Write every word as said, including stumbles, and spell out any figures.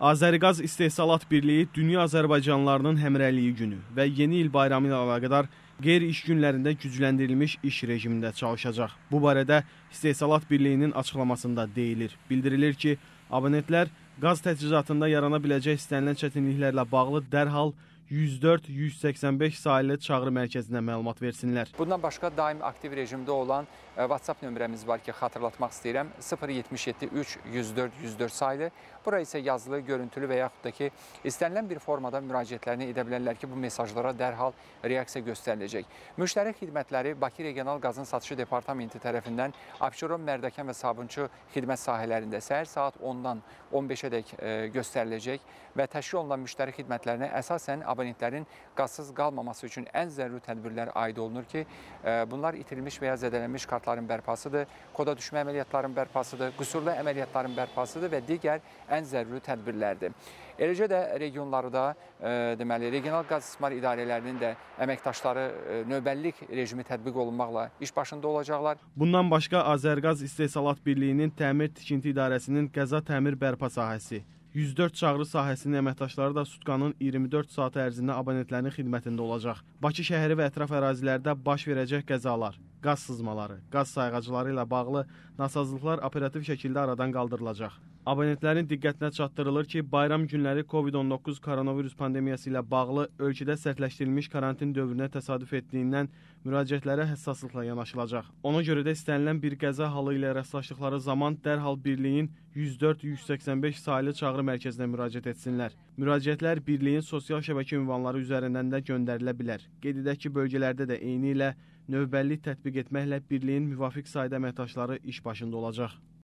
Azəriqaz İstehsalat Birliyi Dünya Azərbaycanlılarının Həmrəyliyi günü və Yeni il bayramı ilə əlaqədar qeyri-iş günlərində gücləndirilmiş iş rejimində çalışacaq. Bu barədə İstehsalat Birliyinin açıqlamasında deyilir. Bildirilir ki, abonentlər qaz təchizatında yarana biləcək istənilən çətinliklərlə bağlı dərhal yüz dörd yüz səksən beş sayılı çağrı mərkəzinə məlumat versinlər. Bundan başqa daim aktiv rejimdə olan WhatsApp nömrəmiz var ki, xatırlatmaq istəyirəm. sıfır yetmiş yeddi üç yüz dörd yüz dörd sayılı. Bura isə yazılı, görüntülü və yaxud da ki, istənilən bir formada müraciətlərini edə bilərlər ki, bu mesajlara dərhal reaksiya göstəriləcək. Müştəri xidmətləri Bakı Regional Qazın Satışı Departamenti tərəfindən Abşeron, Mərdəkan və Sabunçu xidmət sahələrində səhər saat ondan on beşədək göstəriləcək və təşkil olunan müştəri xidmətlərinə əsasən abonentlərin qazsız qalmaması üçün ən zəruri tədbirlər aid olunur ki, bunlar itirilmiş və ya zədələnmiş kartların bərpasıdır, koda düşmə əməliyyatların bərpasıdır, qüsurlu əməliyyatların bərpasıdır və digər ən zəruri tədbirlərdir. Eləcə də regionlarda, deməli, regional qaz istismar idarələrinin də əməkdaşları növbəllik rejimi tətbiq olunmaqla iş başında olacaqlar. Bundan başqa Azəriqaz İstehsalat Birliyinin Təmir Tikinti İdarəsinin qəza təmir bərpa sahəsi, yüz dörd çağrı sahəsinin əməkdaşları da sutkanın iyirmi dörd saat ərzində abonentlərin xidmətində olacaq. Bakı şəhəri və ətraf ərazilərdə baş verəcək qəzalar, qaz sızmaları, qaz sayğacıları ilə bağlı nasazlıqlar operativ şəkildə aradan qaldırılacaq. Abonentlərin diqqətinə çatdırılır ki, bayram günləri Covid on doqquz koronavirus pandemiyası ilə bağlı ölkədə sərtləşdirilmiş karantin dövrünə təsadüf etdiyindən müraciətlərə həssaslıqla yanaşılacaq. Ona görə də istənilən bir qəza halı ilə rastlaşdıqları zaman dərhal birliyin yüz dörd yüz səksən beş sayılı çağrı mərkəzinə müraciət etsinlər. Müraciətlər birliyin sosial şəbəkə ünvanları üzərindən də göndərilə bilər. Qeyd edək ki, bölgələrdə də eyni ilə növbəllik tətbiq etməklə birliyin müvafiq sayda əməkdaşları iş başında olacaq.